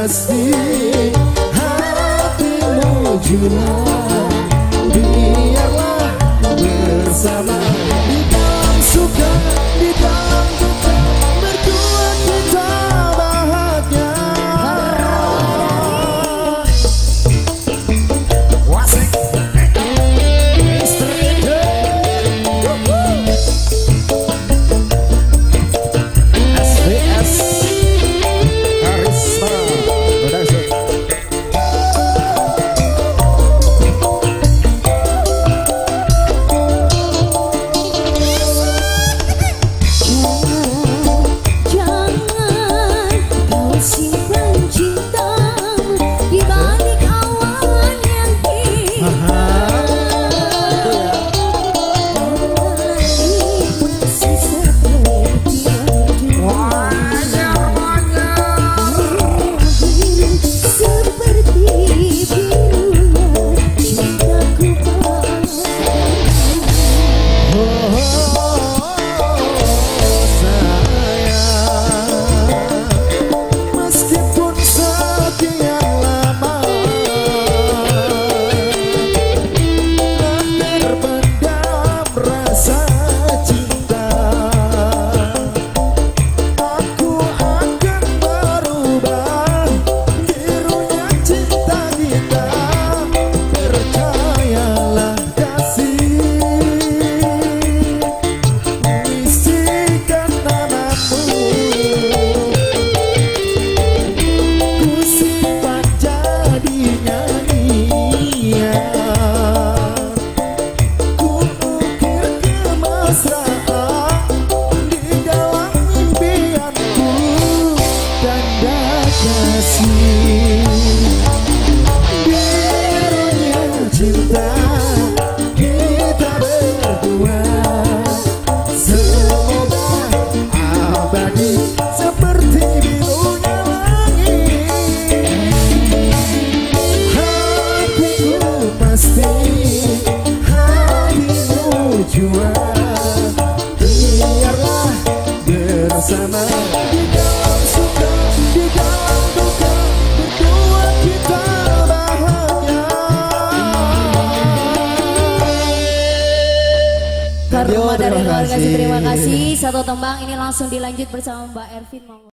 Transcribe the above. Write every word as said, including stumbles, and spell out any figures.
pasti hatimu jua. Biarlah bersama di dalam suka, di dalam duka, berdua kita bahagia. Wasik S B S Karisma Production. Birunya cinta kita berdua, semoga abadi seperti birunya langit. Hatiku pasti hatimu jua. Biarlah bersama di dalam suka, di dalam duka, berdua kita bahagia. Karma dari keluarga, terima kasih. Satu tembang ini langsung dilanjut bersama Mbak Ervin.